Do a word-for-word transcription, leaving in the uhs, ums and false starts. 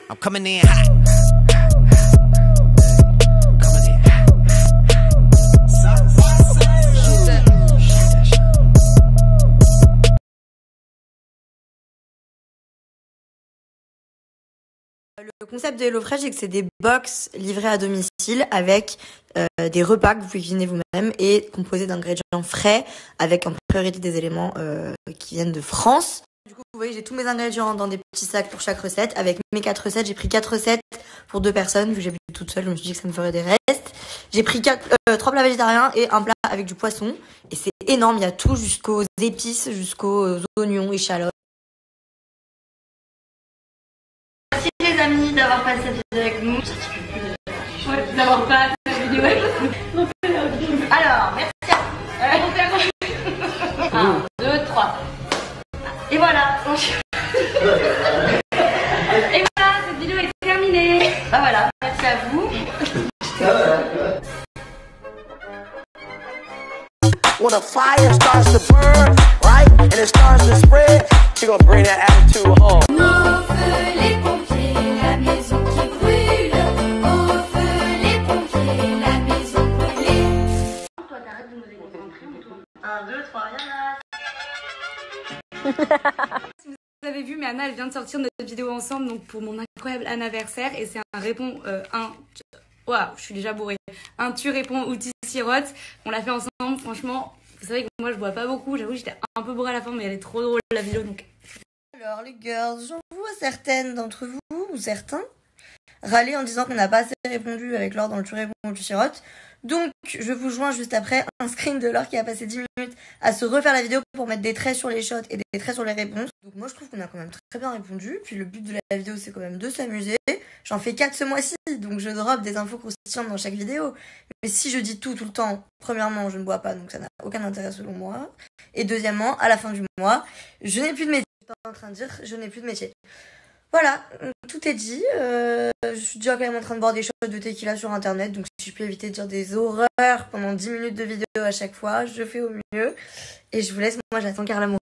I'm coming in hot. Le concept de HelloFresh, c'est que c'est des box livrés à domicile avec euh, des repas que vous pouvez cuisiner vous-même et composés d'ingrédients frais avec en priorité des éléments euh, qui viennent de France. Du coup, vous voyez, j'ai tous mes ingrédients dans des petits sacs pour chaque recette. Avec mes quatre recettes, j'ai pris quatre recettes pour deux personnes. Vu que j'habite toute seule, je me suis dit que ça me ferait des restes. J'ai pris quatre, euh, trois plats végétariens et un plat avec du poisson. Et c'est énorme, il y a tout jusqu'aux épices, jusqu'aux oignons, échalotes. Merci les amis d'avoir passé cette vidéo avec nous. Ouais, d'avoir pas cette vidéo avec nous. Alors, merci à vous. un, deux, trois. Et voilà. Et voilà, cette vidéo est terminée. Bah voilà, merci à vous. When a fire starts to burn, right, and it starts to spread, she gonna bring that attitude home. Au feu les pompiers, la maison qui brûle. Au feu les pompiers, la maison brûlée. Toi, t'arrêtes de nous déconcentrer, Antoine. un, deux, trois, Yana. Vous avez vu, mais Anna, elle vient de sortir notre vidéo ensemble, donc pour mon incroyable anniversaire, et c'est un répond, euh, un, waouh, je suis déjà bourrée, un tu réponds ou tu sirotes. On l'a fait ensemble, franchement. Vous savez que moi je bois pas beaucoup, j'avoue j'étais un peu bourrée à la fin, mais elle est trop drôle la vidéo, donc. Alors les girls, j'en vois certaines d'entre vous, ou certains, râler en disant qu'on n'a pas assez répondu avec Laure dans le tu réponds ou tu sirotes. Donc je vous joins juste après un screen de Laure qui a passé dix minutes à se refaire la vidéo pour mettre des traits sur les shots et des traits sur les réponses. Donc moi je trouve qu'on a quand même très bien répondu. Puis le but de la vidéo c'est quand même de s'amuser. J'en fais quatre ce mois-ci, donc je drop des infos croustillantes dans chaque vidéo. Mais si je dis tout tout le temps, premièrement je ne bois pas, donc ça n'a aucun intérêt selon moi. Et deuxièmement, à la fin du mois, je n'ai plus de métier. Je suis pas en train de dire je n'ai plus de métier. Voilà, tout est dit. Euh, je suis déjà quand même en train de boire des shots de tequila sur internet, donc si je peux éviter de dire des horreurs pendant dix minutes de vidéo à chaque fois, je fais au mieux. Et je vous laisse, moi j'attends Carla